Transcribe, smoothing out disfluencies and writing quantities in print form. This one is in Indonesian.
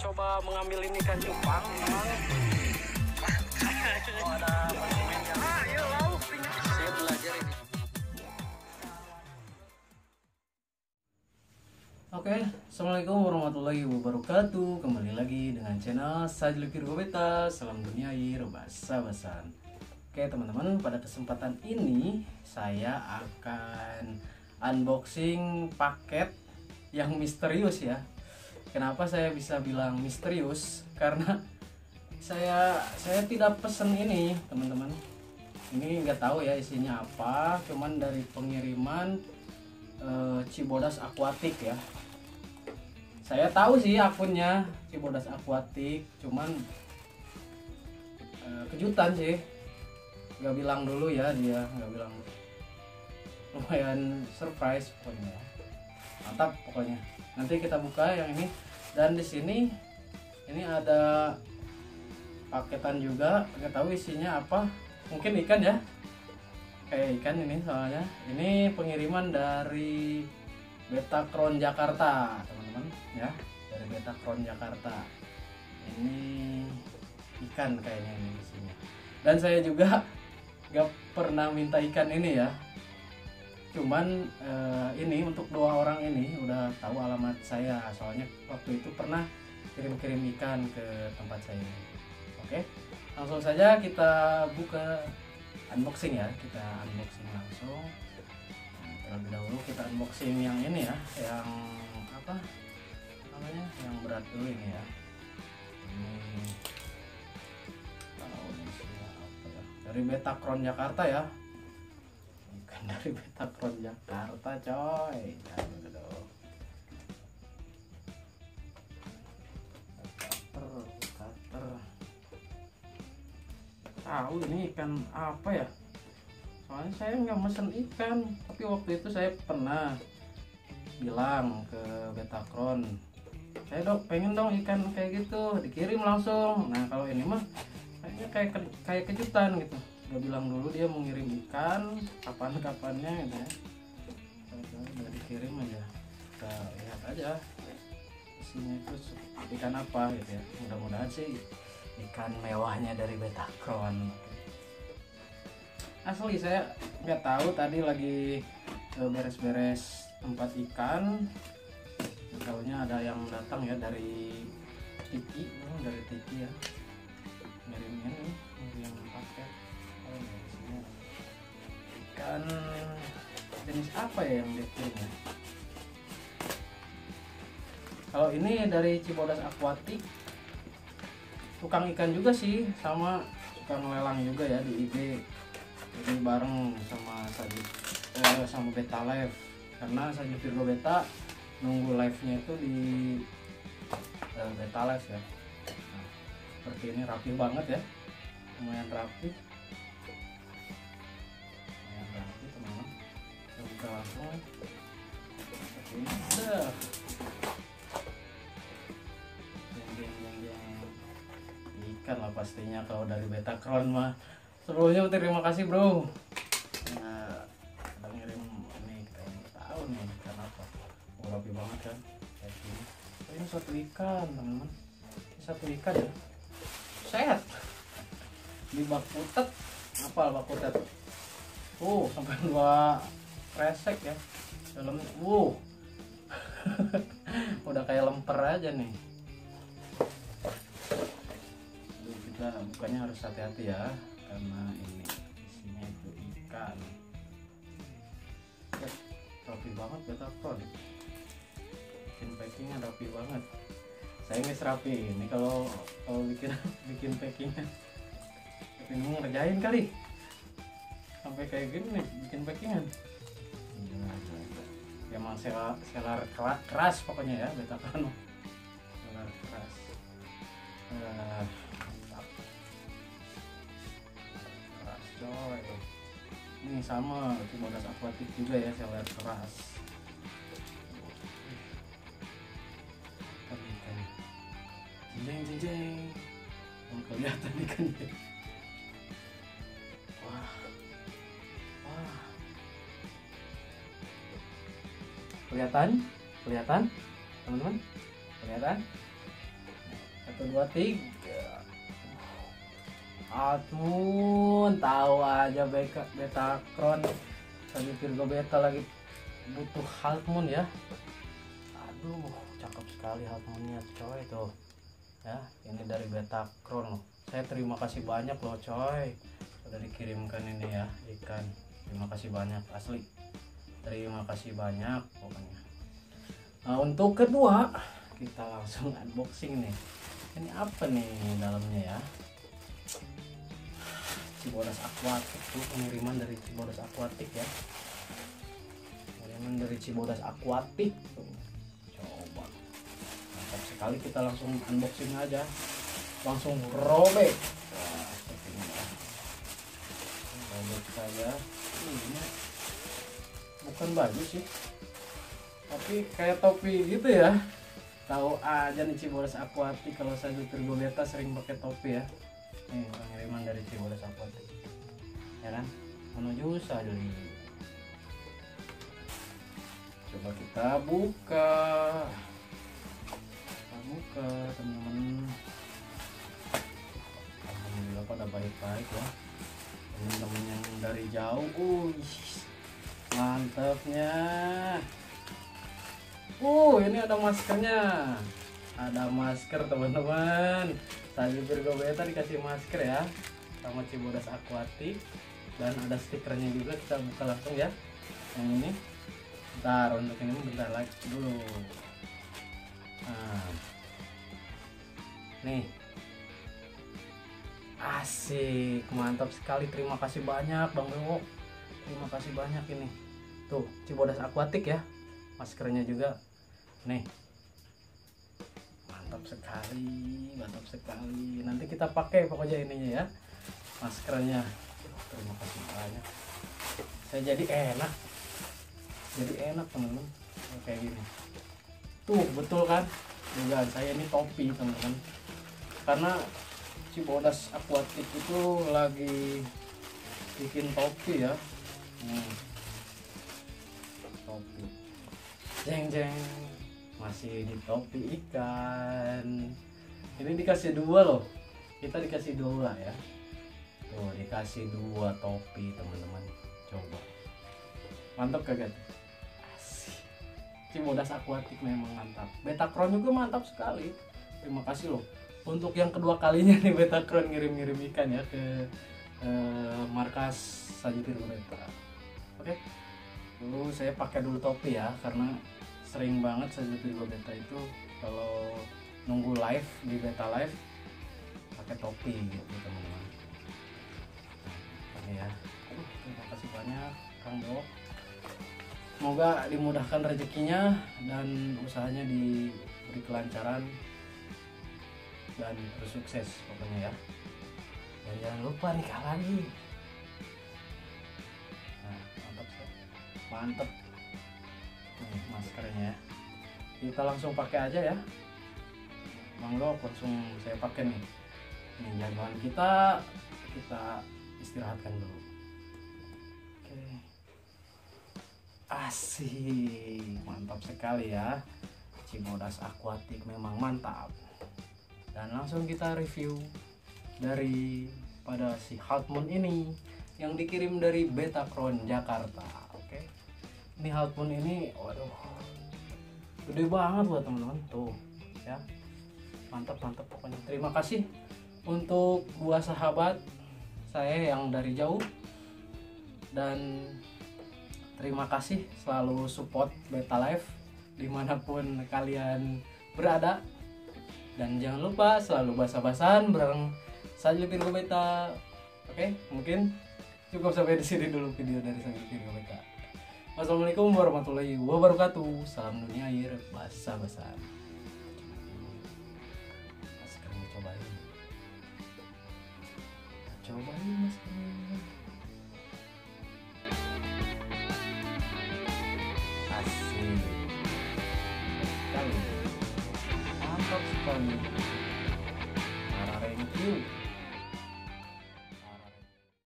mencoba mengambil ini ikan cupang. Oh, ada konsumennya. Iya lauk. Saya belajar ini. Oke, assalamualaikum warahmatullahi wabarakatuh. Kembali lagi dengan channel Sajil Virgo Beta. Salam dunia air basa-basan. Oke teman-teman, pada kesempatan ini saya akan unboxing paket yang misterius ya. Kenapa saya bisa bilang misterius? Karena saya tidak pesen ini teman-teman. Ini nggak tahu ya isinya apa, cuman dari pengiriman Cibodas Aquatic ya. Saya tahu sih akunnya Cibodas Aquatic, cuman kejutan sih. Nggak bilang dulu ya, dia nggak bilang. Lumayan surprise pokoknya. Mantap pokoknya. Nanti kita buka yang ini, dan di sini ini ada paketan juga, nggak tahu isinya apa, mungkin ikan ya, kayak ikan ini soalnya. Ini pengiriman dari Betacron Jakarta teman-teman ya, dari Betacron Jakarta. Ini ikan kayaknya ini isinya, dan saya juga nggak pernah minta ikan ini ya. Cuman ini untuk dua orang ini udah tahu alamat saya, soalnya waktu itu pernah kirim-kirim ikan ke tempat saya. Oke, langsung saja kita buka unboxing ya, kita unboxing langsung. Nah, terlebih dahulu kita unboxing yang ini ya, yang apa namanya, yang berat dulu ini ya. Ini tahu isinya apa ya, dari Betacron Jakarta ya. Dari Betacron Jakarta coy. Aduh. Cutter. Tahu ini ikan apa ya? Soalnya saya nggak mesen ikan, tapi waktu itu saya pernah bilang ke Betacron, saya pengen dong ikan kayak gitu, dikirim langsung. Nah kalau ini mah kayaknya kayak kejutan gitu. Gak bilang dulu dia mau ngirim ikan, kapan-kapannya gitu ya. Udah dikirim aja, kita lihat aja isinya itu ikan apa gitu ya. Mudah-mudahan sih ikan mewahnya dari Betacron. Asli saya nggak tahu, tadi lagi beres-beres tempat ikan, tahunya ada yang datang ya dari Tiki, ya, ngirimnya nih, ngirim paket. Ikan jenis apa ya yang dikirim ya? Kalau ini dari Cibodas Aquatic, tukang ikan juga sih, sama tukang lelang juga ya di IG. Jadi bareng sama sama Beta Live, karena Sajil Virgo Beta nunggu live-nya itu di Beta Live ya. Nah, seperti ini rapi banget ya, lumayan rapi. Teman-teman, kita buka langsung seperti ini. Ikan lah pastinya kalau dari Betacron mah. Sebelumnya terima kasih bro. Nah, udah ngirim ini, kita tahu nih ikan apa. Rapi banget kan kayak gini. Ini satu ikan teman-teman, ini satu ikan ya, set di bak putet. Apa bak putet? Sampai 2 kresek ya dalamnya. Udah kayak lemper aja nih. Jadi kita bukanya harus hati-hati ya, karena ini isinya itu ikan. Rapi banget Betacron, bikin packingnya rapi banget. Saya nggak rapi ini kalau bikin packingnya, tapi mau ngerjain kali sampai kayak gini nih bikin packingan. Ya emang selar keras pokoknya ya Betacron, selar keras. Mantap, keras coy. Ini sama Cibodas Aquatic juga ya, selar keras. Ikan jeng yang kelihatan ikannya. Kelihatan teman-teman, kelihatan. 1 2 3. Atmun, tahu aja Betacron. Saja Virgo Beta lagi butuh Haltmoon ya. Aduh, cakep sekali Haltmoonnya coy tuh. Ya, ini dari Betacron loh. Saya terima kasih banyak loh coy. Udah dikirimkan ini ya ikan. Terima kasih banyak asli. Terima kasih banyak pokoknya. Nah, untuk kedua kita langsung unboxing nih. Ini apa nih dalamnya ya? Cibodas Aquatic tuh, pengiriman dari Cibodas Aquatic ya. Pengiriman dari Cibodas Aquatic tuh. Coba. Mantap sekali, kita langsung unboxing aja. Langsung robek. Wah, seperti ini ya. Robek saja. Ini bukan baju sih. Tapi kayak topi gitu ya. Tahu aja nih Cibodas Aquatic, kalau saya Virgo Beta sering pakai topi ya. Nih pengiriman dari Cibodas Aquatic ya kan, menuju Saduri. Coba kita buka teman-teman. Alhamdulillah pada baik-baik ya teman-teman yang dari jauh. Mantapnya. Ini ada maskernya. Ada masker teman-teman. Tadi Virgo Beta dikasih masker ya sama Cibodas Aquatic, dan ada stikernya juga. Kita buka langsung ya yang ini. Bentar, untuk ini bentar lagi dulu. Nah, nih asik, mantap sekali. Terima kasih banyak Bang Bewo, terima kasih banyak. Ini tuh Cibodas Aquatic ya, maskernya juga nih. Mantap sekali, mantap sekali. Nanti kita pakai pokoknya ininya ya, maskernya. Terima kasih banyak. Saya jadi enak teman-teman kayak gini. Tuh betul kan? Juga saya ini topi teman-teman. Karena Cibodas Aquatic itu lagi bikin topi ya. Topi. Jeng jeng. Masih di topi ikan. Ini dikasih 2 loh. Kita dikasih 2 ya. Tuh dikasih 2 topi teman-teman. Coba. Mantap kagak? Asik. Cibodas Aquatic memang mantap. Betacron juga mantap sekali. Terima kasih loh. Untuk yang kedua kalinya nih Betacron ngirim-ngirim ikan ya ke markas Saja Virgo Beta. Oke. Dulu saya pakai dulu topi ya, karena sering banget Saja Virgo Beta itu kalau nunggu live di Beta Live pakai topi gitu teman-teman. Ini ya. Terima kasih banyak Kang Bo. Semoga dimudahkan rezekinya dan usahanya diberi kelancaran dan bersukses pokoknya ya. Dan jangan lupa nikah lagi. Nah, mantep. Maskernya. Kita langsung pakai aja ya. Bang Lok, langsung saya pakai nih. Ini jagoan kita istirahatkan dulu. Oke. Asik, mantap sekali ya. Cibodas Aquatic memang mantap. Dan langsung kita review dari pada si Haltmoon ini yang dikirim dari Betacron Jakarta. Oke. Ini Haltmoon ini, waduh, gede banget buat teman-teman tuh ya. Mantap pokoknya. Terima kasih untuk buah sahabat saya yang dari jauh, dan terima kasih selalu support Beta Live dimanapun kalian berada. Dan jangan lupa selalu basa-basan bareng Saja Virgo Beta. Oke, mungkin cukup sampai di sini dulu video dari Saja Virgo Beta. Wassalamualaikum warahmatullahi wabarakatuh. Salam dunia air basa-basan. Maskernya cobain maskernya. Asik sekali, mantap sekali.